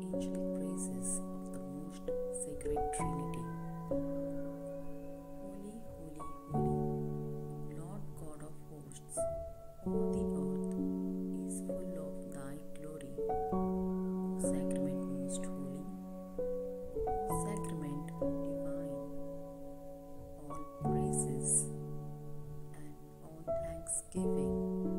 angelic praises of the most sacred Trinity. Holy, holy, holy, Lord God of hosts, all the earth is full of thy glory. O sacrament most holy, O sacrament divine, all praises and all thanksgiving